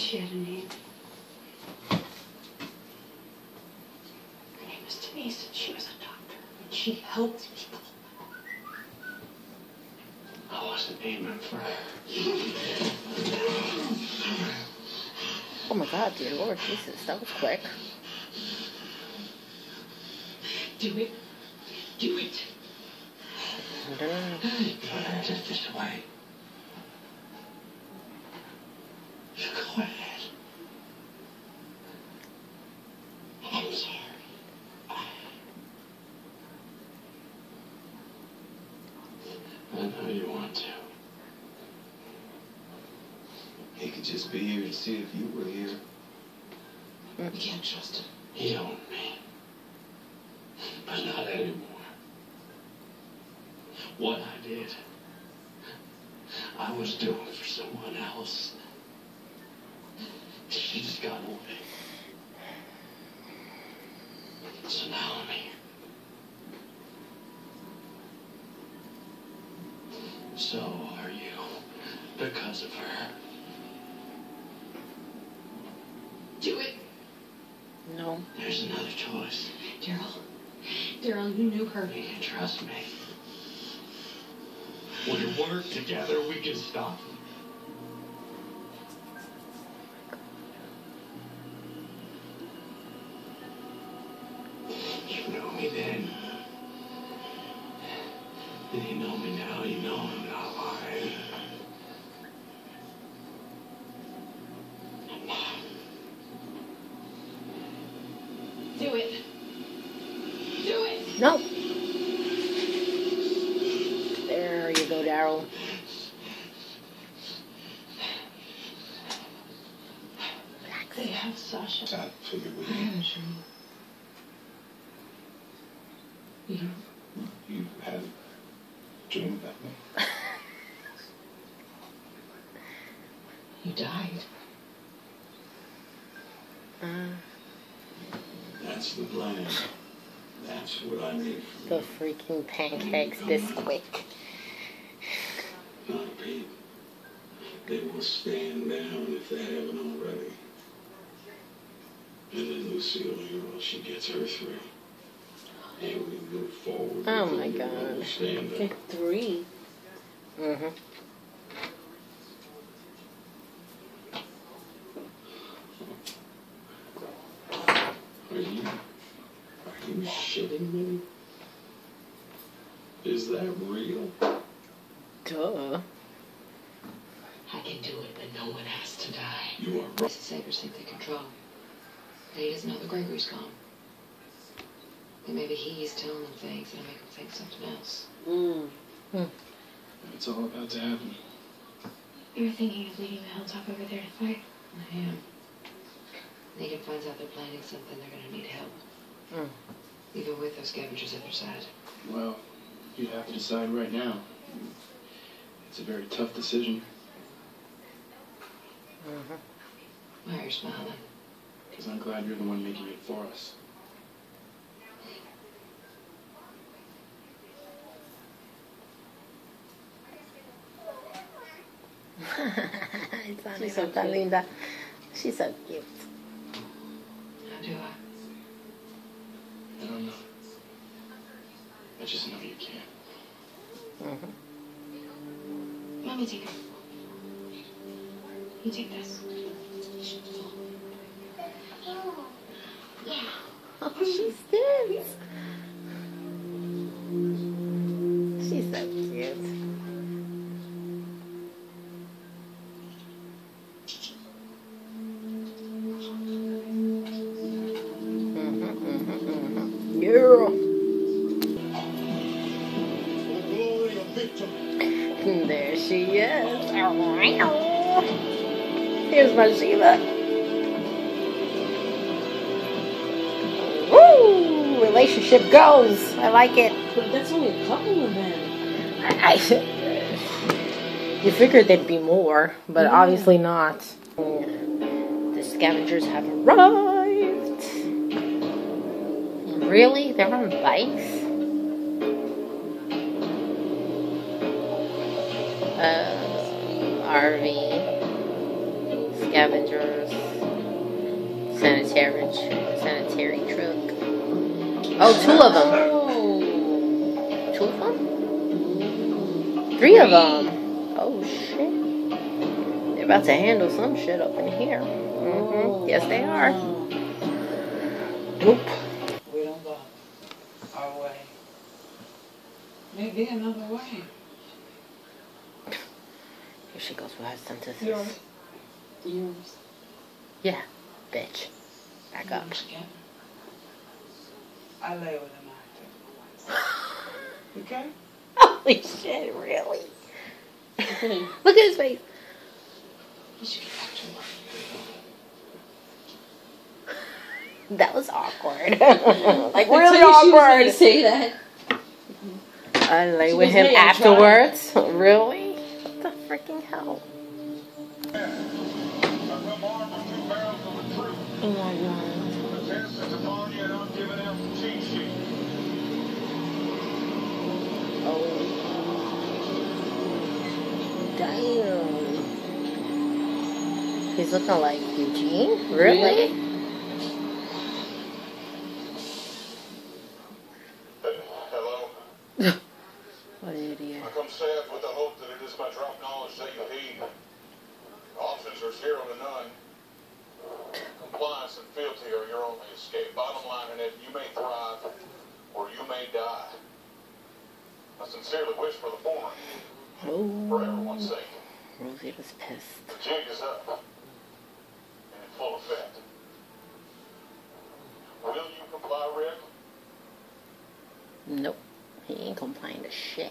She had a name. Her name was Denise, and she was a doctor. And she helped people. I wasn't aiming for her. Oh my God, dear Lord Jesus, that was quick. Do it. Do it. Just this way. You go ahead. I'm sorry. I know you want to. He could just be here to see if you were here. You can't trust him. He owned me. But not anymore. What I did, I was doing for someone else. She just got away. So now I'm here. So are you, because of her. Do it. No. There's another choice. Daryl. Daryl, you knew her. You can trust me. When we work together, we can stop them. You knew me then. And you know me now. You know I'm not lying. I'm not. Do it. Do it. No. There you go, Daryl. They have Sasha. I figured we you had a dream about me. You died. That's the plan. That's what I need from The freaking pancakes this quick. not Pete. They will stand down if they haven't already. And then Lucille here, well, she gets her 3. And we move forward. Oh my God. Stand up. 3. Mm-hmm. Are you shitting me? Is that real? Duh. I can do it, but no one has to die. You are right. Mrs. Sabers think they control. He doesn't know the Gregory's gone. And maybe he's telling them things that'll make them think something else. It's all about to happen. You were thinking of leaving the hilltop over there to fight? I am. Negan finds out they're planning something, they're gonna need help. Even with those scavengers at their side. Well, you'd have to decide right now. It's a very tough decision. Why are you smiling? Because I'm glad you're the one making it for us. She's so tan linda. She's so cute. How do I? I don't know. I just know you can. Let me take it. You take this. Oh, she stands. She's so cute. Yeah. There she is. Here's my Sheila. Woo! Relationship goes. I like it. But that's only a couple of them. You figured there'd be more, but obviously not. The scavengers have arrived. Really? They're on bikes? RV. Scavengers. Sanitary truck. Oh, 2 of them. 2 of them? 3 of them. Oh, shit. They're about to handle some shit up in here. Yes, they are. Nope. We don't go our way. Maybe another way. Here she goes with her synthesis. Yours. Yeah, bitch. Back up. I lay with him after. Okay? Holy shit, really? Look at his face. You should get back to work. That was awkward. Like, really awkward. Say that. I lay She with was him really afterwards? Really? What the freaking hell? Oh my god. Oh. Damn. He's looking like Eugene? Really? Hello? What an idiot. I come south with the hope that it is my drop knowledge that you heed. Options are 0 to none. Compliance and fealty are your only escape. Bottom line in it, you may thrive or you may die. I sincerely wish for the former, for Oh. everyone's sake. Rosita's pissed. The jig is up and in full effect. Will you comply, Rick? Nope. He ain't complying to shit.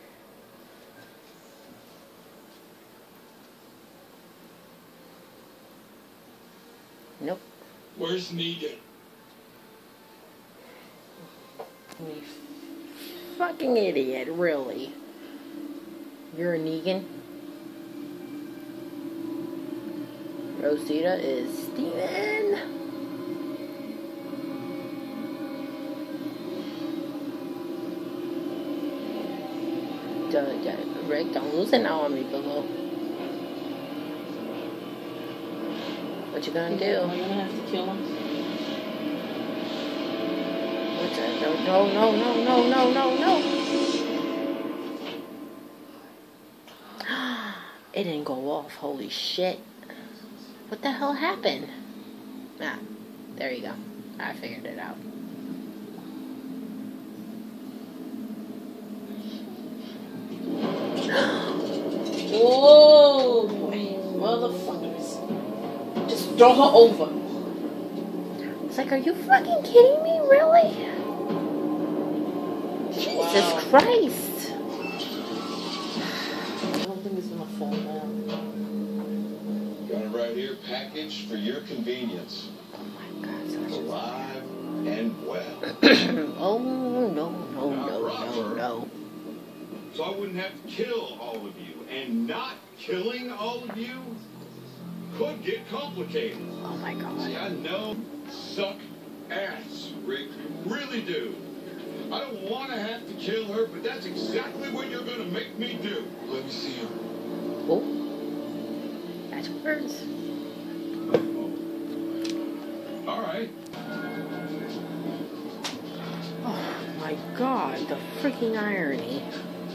Nope. Where's Negan? You fucking idiot, really. You're a Negan? Rosita is Steven. Rick, don't lose it now on me, boo-boo. What you gonna do? I'm gonna have to kill him. What's that? No. It didn't go off. Holy shit. What the hell happened? Ah, there you go. I figured it out. Oh, motherfuckers. Just throw her over. It's like, are you fucking kidding me? Really? Jesus Christ. I don't think it's gonna fall down. Got it right here, packaged for your convenience. Oh my God, so much. Alive and well. Oh, no. So I wouldn't have to kill all of you. And not killing all of you could get complicated. Oh my See, God. I know suck ass, Rick. Really do. I don't want to have to kill her, but that's exactly what you're going to make me do. Let me see her. Oh. That's words. All right. Oh my God, the freaking irony.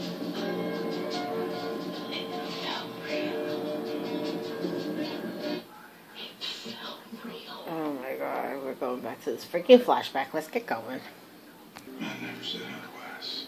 Oh my God, we're going back to this freaking flashback. Let's get going. I never said otherwise.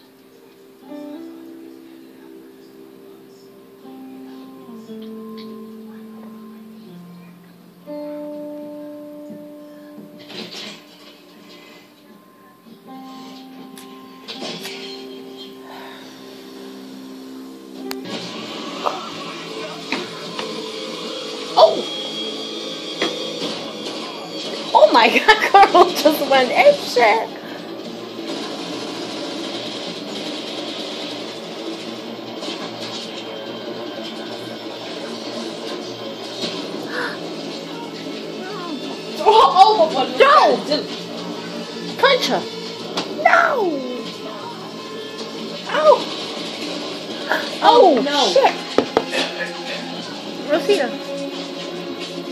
Oh my God, Carl just went apeshit. Throw her over, but No! Punch her. No. Oh. Oh no. shit. Rosita.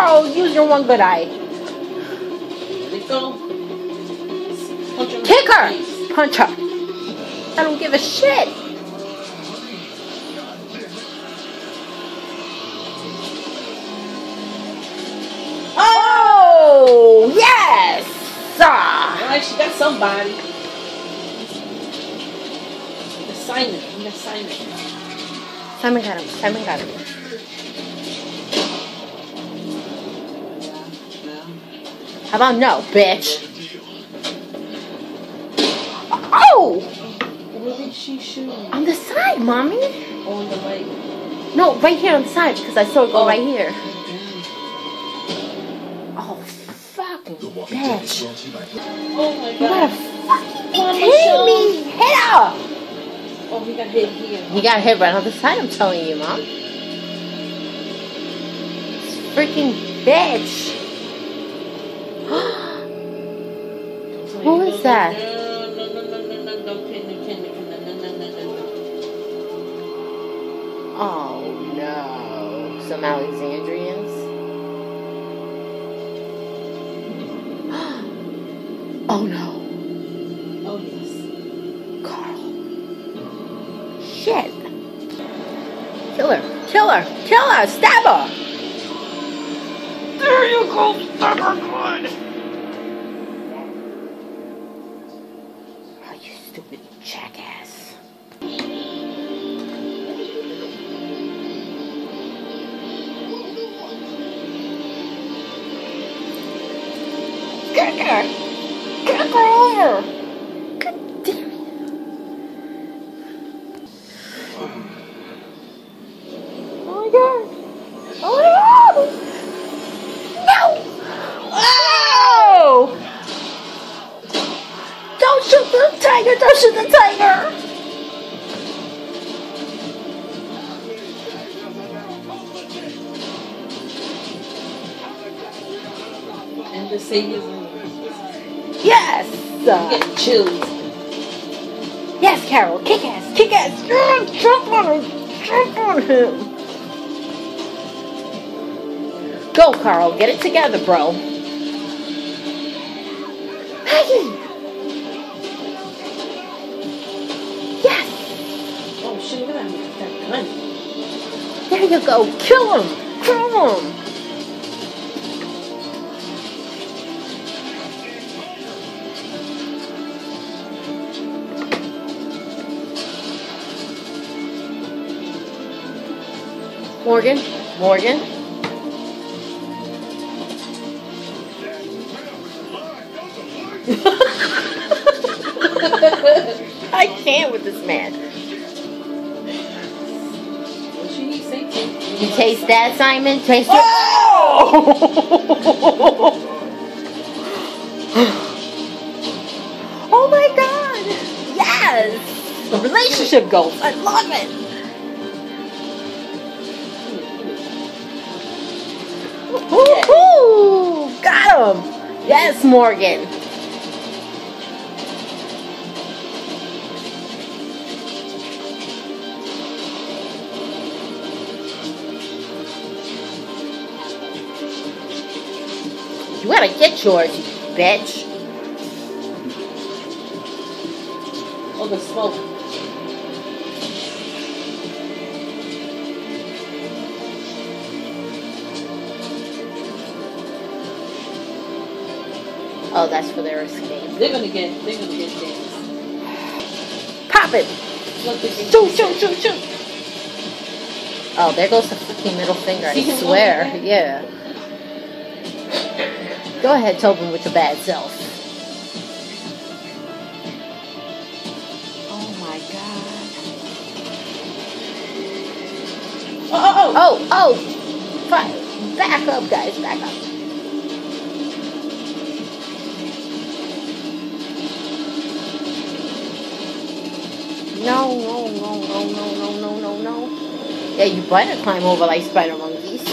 Carl, use your one good eye. There they go. Punch her in Kick the her! face. Punch her. I don't give a shit. Oh, yes! Ah. Alright, she got somebody. The Simon. We got Simon. Simon got him. Simon got him. How about no, bitch? Oh! Where did she shoot? On the side, mommy. On the leg. No, right here on the side because I saw it go Oh. right here. Oh, fucking bitch. Oh my You gotta god. fucking hit me. Hit her. Oh, he got hit here. You got hit right on the side, I'm telling you, Mom. This freaking bitch. Who is that? Oh no. Some Alexandrians? Oh no. Oh yes. Carl. Shit. Kill her. Kill her. Kill her. Stab her. There you go. Stab her good. Oh, you stupid jackass. Kick her. Kick her over. God damn it. Oh my god. Oh my god. No. Oh. Don't shoot the tiger. Don't shoot the tiger. And the Savior's Yes. getting chills. Yes, Carol. Kick ass. Kick ass. Jump on him. Jump on him. Go, Carl. Get it together, bro. Maggie. Yes. Oh shit, look at that gun. There you go. Kill him. Kill him. Morgan. Morgan. I can't with this man. What should he say to him? You taste that, Simon? Taste it. Oh! Oh my god! Yes! The relationship goals. I love it! Woohoo! Got him! Yes, Morgan. You gotta get yours, you bitch. Oh, the smoke. Oh, that's for their escape. They're gonna get James. Pop it! Look, they can Shoot, shoot, shoot, shoot! Oh, there goes the fucking middle finger, I See him swear. going Yeah. Go ahead, Tobin, with your bad self. Oh my god. Oh! Oh, oh! Fine. Back up, guys, back up. No, no, no, no, no, no, no, no, no. Yeah, you better climb over like spider monkeys.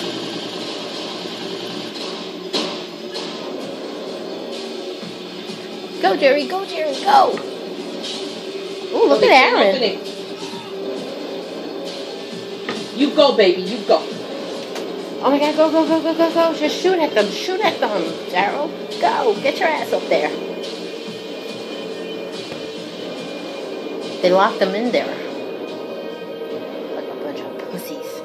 Go, Jerry, go, Jerry, go! Ooh, look at Aaron. You go, baby, you go. Oh my god, go, go, go, go, go, go. Just shoot at them. Shoot at them, Daryl. Go. Get your ass up there. They locked them in there. Like a bunch of pussies.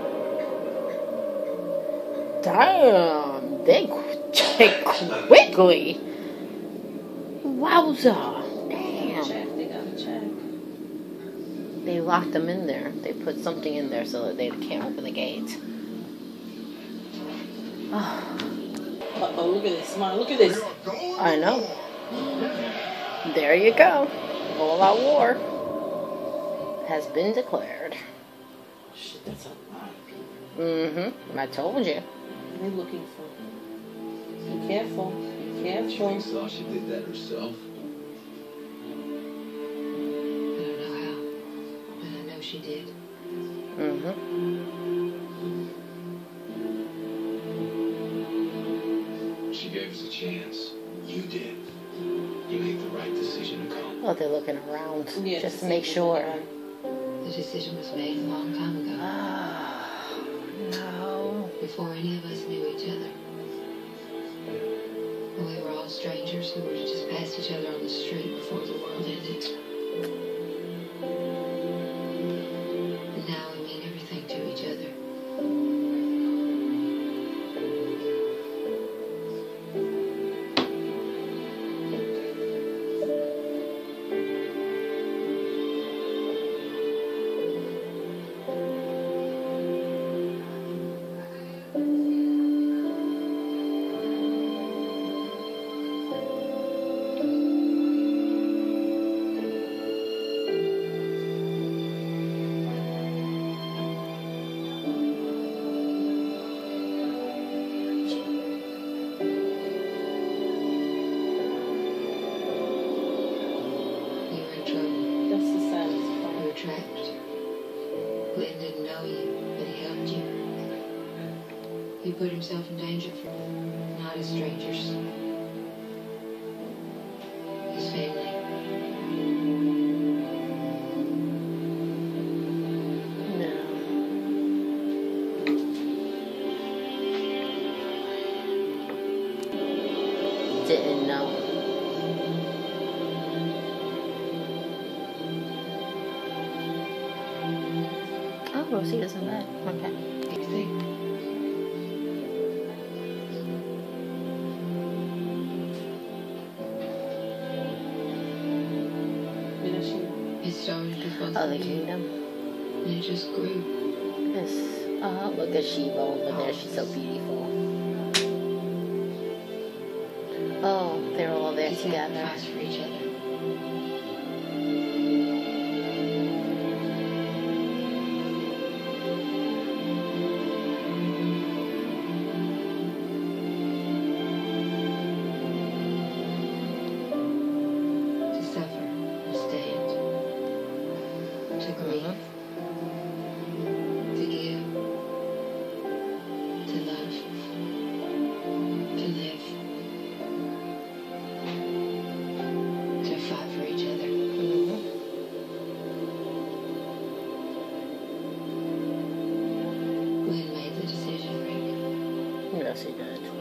Damn. They quickly. Wowza. Damn. They gotta check. They locked them in there. They put something in there so that they can't open the gate. Uh-oh, look at this, Mom. Look at this. I know. There you go. All-out war has been declared. Shit, that's a lot of people. Mm-hmm. I told you. What are they looking for? Be careful. Be careful. Sasha did that herself. I don't know how, but I know she did. Mm-hmm. She gave us a chance. You did. You made the right decision to come. Oh, they're looking around Yeah, just to see make what's sure. going on. The decision was made a long time ago, Oh, no. before any of us knew each other. We were all strangers who were just past each other on the street before the world ended. And now we mean everything to each other. You were in trouble. That's the saddest You part. were trapped. Glenn didn't know you, but he helped you. He put himself in danger for not as strangers. His family. No. Didn't know. Oh, Rosita's in bed. Okay. You think? You know, she. It started with both Oh, of the you, kingdom. and it just grew. Yes. Look at Shiva over there. She's so beautiful. Oh, they're all there You together. sacrificed for each other. To suffer, to stand, to grieve, to give, to love, to live, to fight for each other. Glenn made the decision, Rick. Yes, he did.